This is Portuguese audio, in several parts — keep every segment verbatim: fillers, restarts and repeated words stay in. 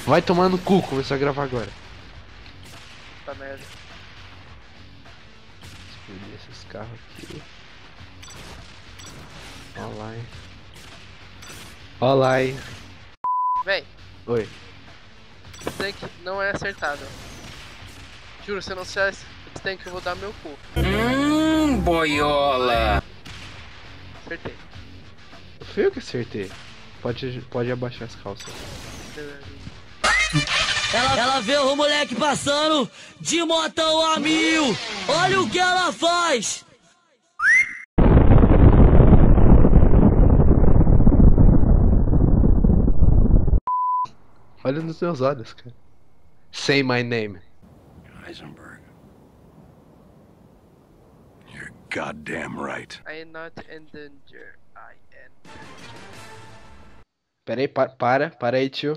Vai tomar no cu, começou a gravar agora. Tá merda. Explodir esses carros aqui. Olha lá, hein. Olha lá, hein. Véi, Oi. esse tanque não é acertável. Juro, se eu não acertar esse tanque eu vou dar meu cu. Hum, boiola. Acertei. Foi eu que acertei. Pode, pode abaixar as calças. Ela, ela vê o moleque passando de motão a mil. Olha o que ela faz. Olha nos meus olhos, cara. Say my name. Heisenberg. You're goddamn right. I am not in danger. I am. Pera aí, para, para, para aí, tio.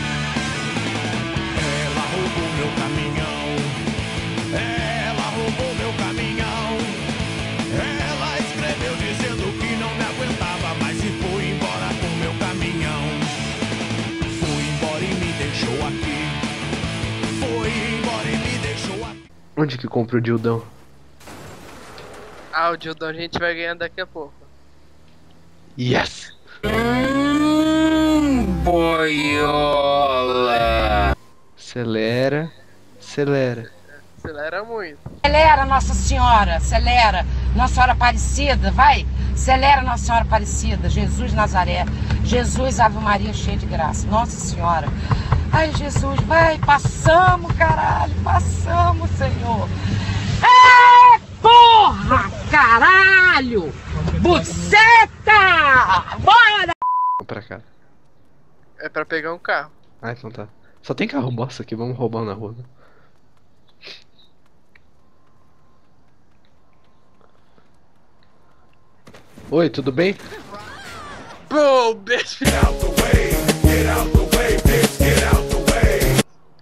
Ela roubou meu caminhão. Ela roubou meu caminhão. Ela escreveu dizendo que não me aguentava mais e foi embora com meu caminhão. Foi embora e me deixou aqui. Foi embora e me deixou aqui. Onde que compra o dildão? Ah, o Dildão a gente vai ganhar daqui a pouco. Yes! Hum, boiola. Acelera, acelera. Acelera muito. Acelera, Nossa Senhora, acelera. Nossa Senhora Aparecida, vai. Acelera, Nossa Senhora Aparecida. Jesus Nazaré. Jesus, Ave Maria, cheia de graça. Nossa Senhora. Ai, Jesus, vai. Passamos, caralho. Passamos, Senhor. É, porra, caralho. Buceta. Bora. Vamos pra cá. É pra pegar um carro. Ah, então tá. Só tem carro bosta aqui, vamos roubar na rua, né? Oi, tudo bem? Bro, bitch. Get out the way. Get out the way, bitch. Get out the way.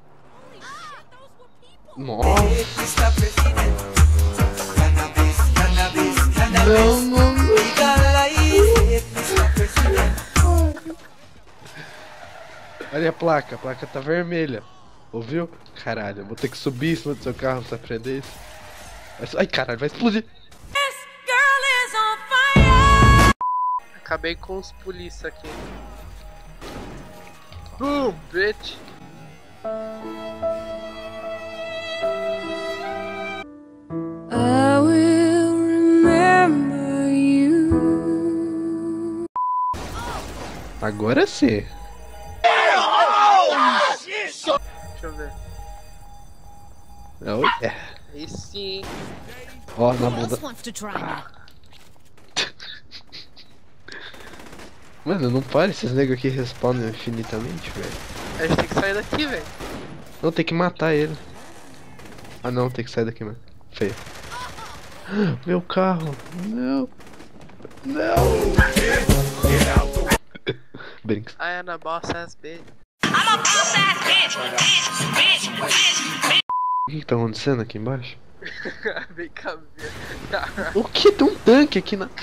Nossa. Não, não, não. Olha a placa, a placa tá vermelha. Ouviu? Caralho, eu vou ter que subir em cima do seu carro pra aprender isso. Ai, caralho, vai explodir. Acabei com os polícia aqui. Boom, bitch. I will remember you. Agora sim. Deixa eu ver. Oh, yeah. Aí sim. Ó, na bunda. Mano, não para, esses negros aqui respawnam infinitamente, velho. A gente tem que sair daqui, velho. Não, tem que matar ele. Ah não, tem que sair daqui, mano. Feio. Meu carro. Não. Não. Brinks. I am a boss ass bitch. O que que tá acontecendo aqui embaixo? Vem cá ver. O que? Tem um tanque aqui na...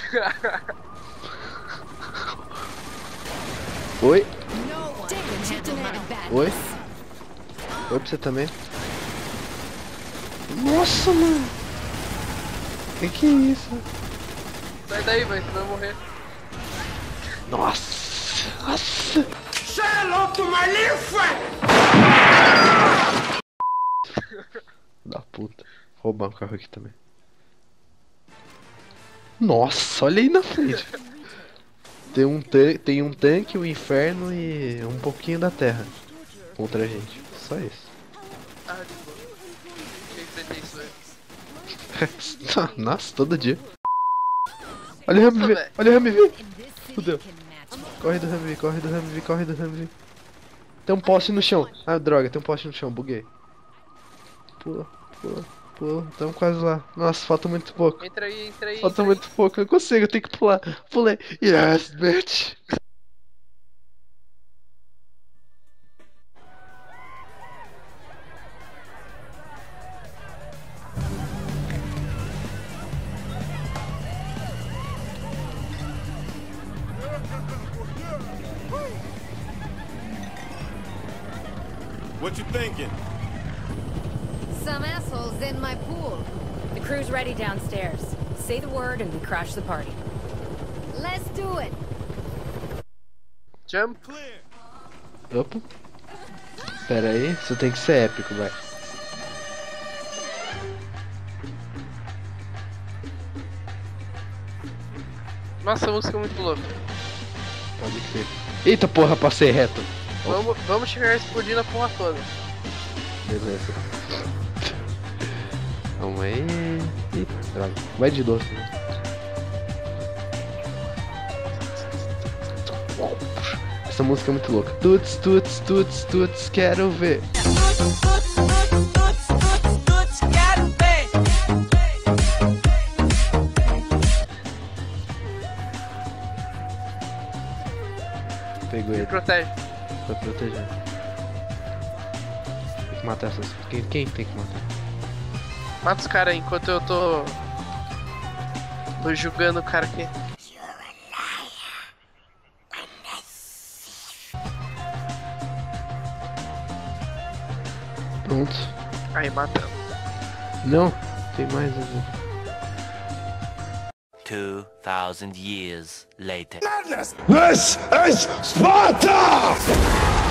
Oi? Oi? Oi pra você também? Nossa, mano! Que que é isso? Sai daí, velho, você vai morrer. Nossa! Nossa! Cê é louco, malifa! Da puta. Vou roubar um carro aqui também. Nossa, olha aí na frente. Tem um, tem um tanque, o um inferno e um pouquinho da terra contra a gente. Só isso. Ah, de boa. Tinha que ter isso, velho. Nossa, todo dia. Olha o Humvee, véio. olha o Humvee. Fudeu. Corre do Humvee, corre do Humvee, corre do Humvee. Tem um poste no chão. Ah, droga, tem um poste no chão, buguei. Pula, pula, pula. Tamo quase lá. Nossa, falta muito pouco. Entra aí, entra aí. Falta entra muito pouco, eu consigo, eu tenho que pular. Pulei. Yes, bitch. What you thinking? Some assholes in my pool. The crew's ready downstairs. Say the word and we crash the party. Let's do it. Jump. Clear. Opa. Pera aí, isso tem que ser épico, vai. Nossa, a música é muito louca. Pode ser. Eita porra, passei reto. Vamos, vamos chegar explodindo a porra toda. Beleza. Calma aí. Ih, droga. Vai de novo. Essa música é muito louca. Tuts, tuts, tuts, tuts, quero ver. Pegou Me ele. protege. Vai proteger. Tem que matar essas. Quem, quem tem que matar? Mata os caras aí enquanto eu tô. Tô julgando o cara aqui. Pronto. Aí, mata. Não, tem mais ali. Two thousand years later. This is Sparta!